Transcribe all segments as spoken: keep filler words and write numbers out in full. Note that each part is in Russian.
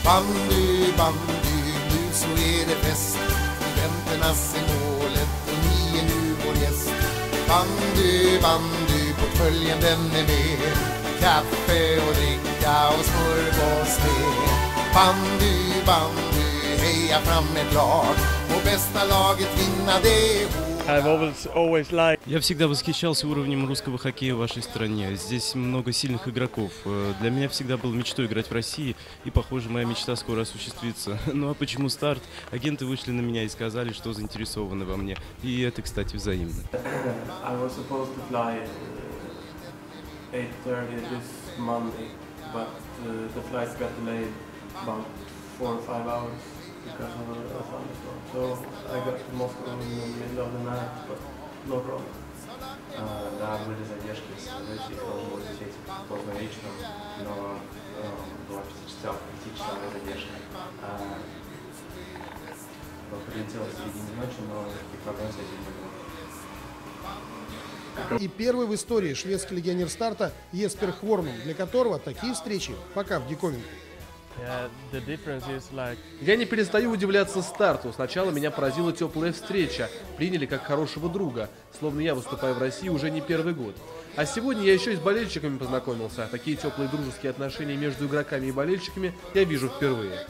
Bandy, bandy, nu så är det fest. Studenternas i målet och ni är nu vår gäst. Bandy, bandy, portföljen den är med. Kaffe och dricka och smörgås med. Bandy, bandy, heja fram ett lag. Och bästa laget vinna det. Я всегда восхищался уровнем русского хоккея в вашей стране. Здесь много сильных игроков. Для меня всегда было мечтой играть в России, и, похоже, моя мечта скоро осуществится. Ну а почему старт? Агенты вышли на меня и сказали, что заинтересованы во мне. И это, кстати, взаимно. Because of a thunderstorm. So I got to Moscow in the middle of the night, but no problem. Да, были задержки, самолете, должен был лететь поздно вечером, но была пятичасовая задержка. Прилетела в середине ночи, но никаких проблем с этим не было. И первый в истории шведский легионер старта Еспер Хворнум, для которого такие встречи пока в диковинку. Я не перестаю удивляться старту. Сначала меня поразила теплая встреча. Приняли как хорошего друга. Словно я выступаю в России уже не первый год. А сегодня я еще и с болельщиками познакомился. Такие теплые дружеские отношения между игроками и болельщиками я вижу впервые.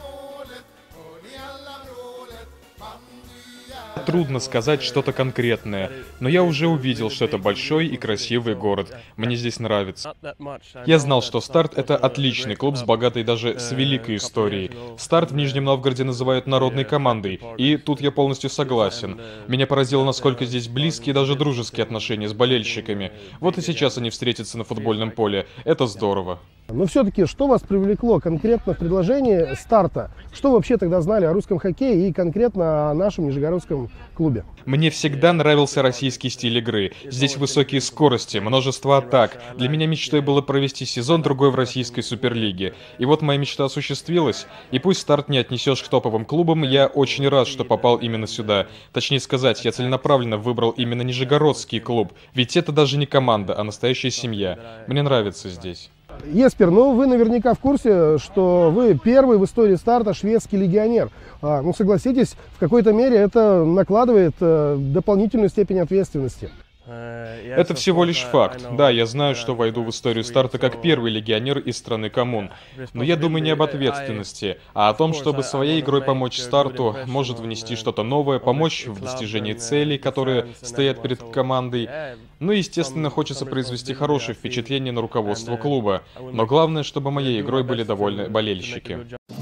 Трудно сказать что-то конкретное, но я уже увидел, что это большой и красивый город. Мне здесь нравится. Я знал, что «Старт» — это отличный клуб с богатой, даже с великой историей. «Старт» в Нижнем Новгороде называют народной командой, и тут я полностью согласен. Меня поразило, насколько здесь близкие, даже дружеские отношения с болельщиками. Вот и сейчас они встретятся на футбольном поле. Это здорово. Но все-таки, что вас привлекло конкретно в предложении старта? Что вы вообще тогда знали о русском хоккее и конкретно о нашем нижегородском клубе? Мне всегда нравился российский стиль игры. Здесь высокие скорости, множество атак. Для меня мечтой было провести сезон-другой в российской суперлиге. И вот моя мечта осуществилась. И пусть «Старт» не отнесешь к топовым клубам, я очень рад, что попал именно сюда. Точнее сказать, я целенаправленно выбрал именно нижегородский клуб. Ведь это даже не команда, а настоящая семья. Мне нравится здесь. Еспер, ну вы наверняка в курсе, что вы первый в истории «Старта» шведский легионер. А, ну согласитесь, в какой-то мере это накладывает э, дополнительную степень ответственности. Это всего лишь факт. Да, я знаю, что войду в историю «Старта» как первый легионер из страны коммун. Но я думаю не об ответственности, а о том, чтобы своей игрой помочь «Старту», может внести что-то новое, помочь в достижении целей, которые стоят перед командой. Ну и, естественно, хочется произвести хорошее впечатление на руководство клуба. Но главное, чтобы моей игрой были довольны болельщики.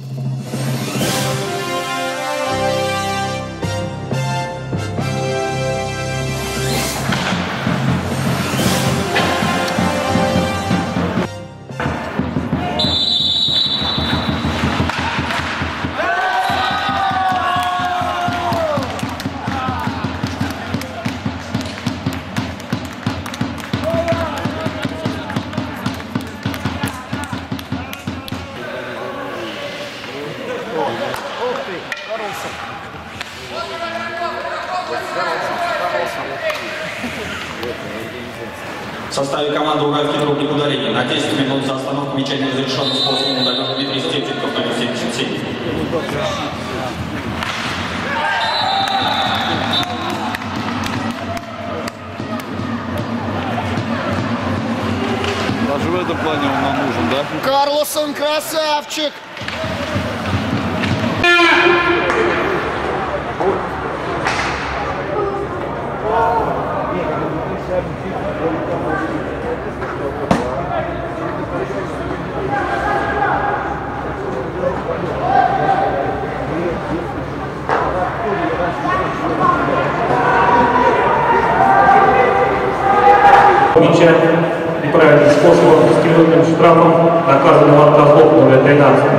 В составе команды «Уральский трубник ударений» на десять минут за остановку мяча неразрешенным способом удален Дмитрий Степченков, номер семьдесят семь. Даже в этом плане он нам нужен, да? Карлосон красавчик! Замечательно. Неправильным способом, с трехным штрафом, наказанного от Козлов, номер тринадцать.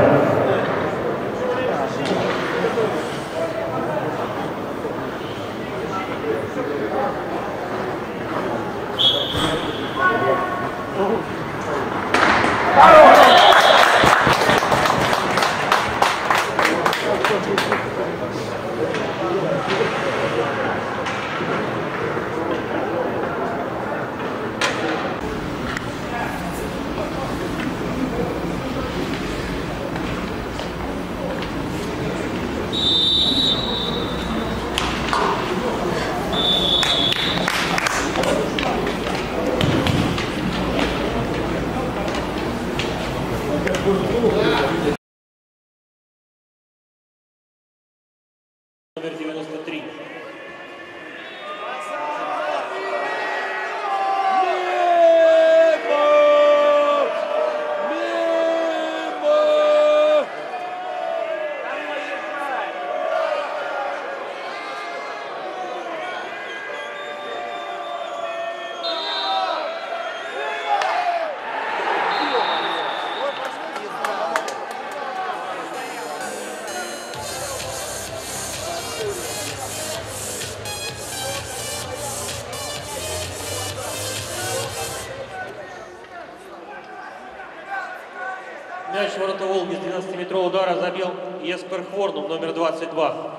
Мяч в ворота Волги с двенадцатиметрового удара забил Еспер Хворнум, номер двадцать два.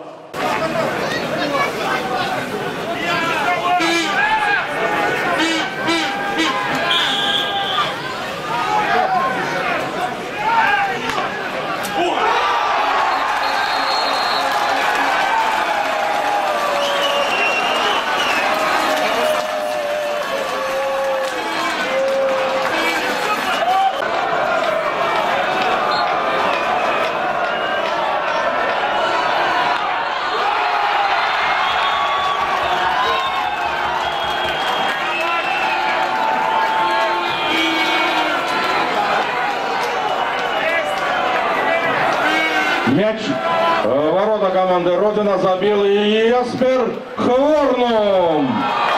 Мяч в ворота команды Родина забил Еспер Хворнум.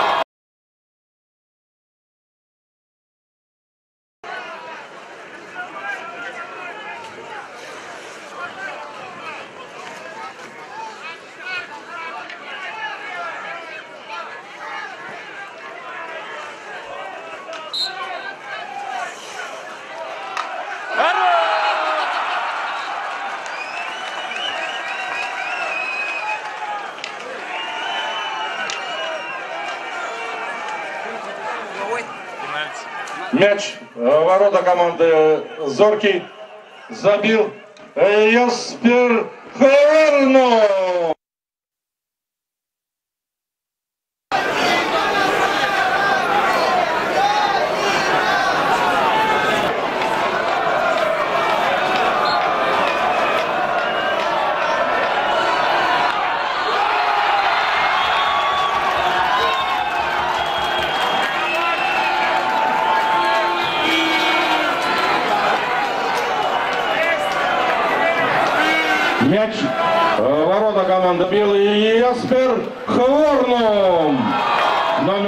Мяч в ворота команды Зоркий забил Еспер Хворнум. Мяч в ворота команды бил Еспер Хворнум. Номер...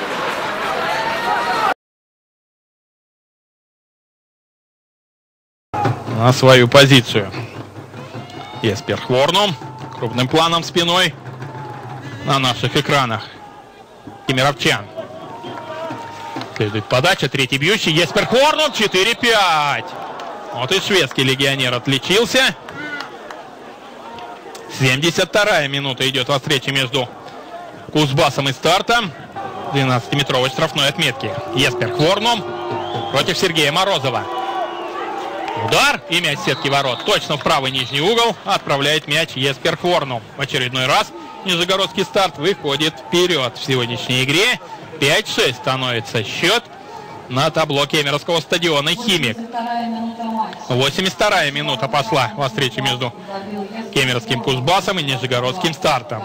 На свою позицию Еспер Хворнум крупным планом спиной на наших экранах. Кемеровчан. Следует подача, третий бьющий. Еспер Хворнум, четыре пять. Вот и шведский легионер отличился. семьдесят вторая минута идет во встрече между Кузбассом и Стартом. двенадцатиметровой штрафной отметки. Еспер Хворнум против Сергея Морозова. Удар и мяч в сетке ворот. Точно в правый нижний угол отправляет мяч Еспер Хворнум. В очередной раз Нижегородский Старт выходит вперед в сегодняшней игре. пять шесть становится счет на табло Кемеровского стадиона «Химик». восемьдесят вторая минута пошла во встрече между Кемеровским Кузбассом и Нижегородским Стартом.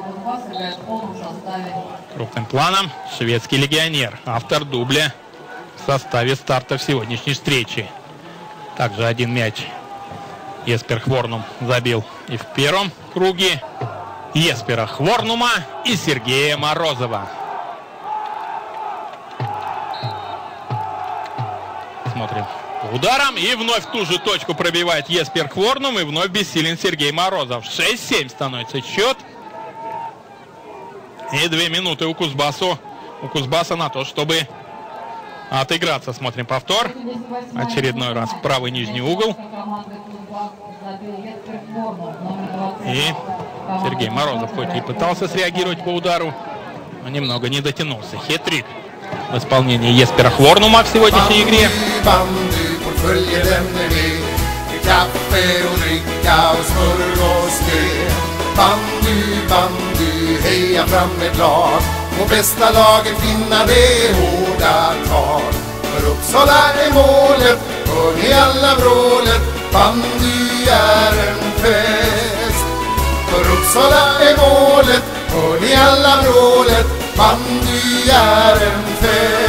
Крупным планом шведский легионер, автор дубля в составе Старта в сегодняшней встрече. Также один мяч Еспер Хворнум забил и в первом круге. Еспера Хворнума и Сергея Морозова. Смотрим по ударам. И вновь в ту же точку пробивает Еспер Хворнум. И вновь бессилен Сергей Морозов. шесть семь становится счет. И две минуты у Кузбассу, у Кузбасса на то, чтобы отыграться. Смотрим повтор. Очередной раз в правый нижний угол. И Сергей Морозов хоть и пытался среагировать по удару, но немного не дотянулся. Хет-трик в исполнении Еспера Хворнума в сегодняшней игре. Bandy, bandy, heja fram ett lag och bästa laget vinna det hårda tag. För Uppsala är målet, hör ni alla vrålet, bandy är en fest. För Uppsala är målet, hör ni alla vrålet, bandy är en fest.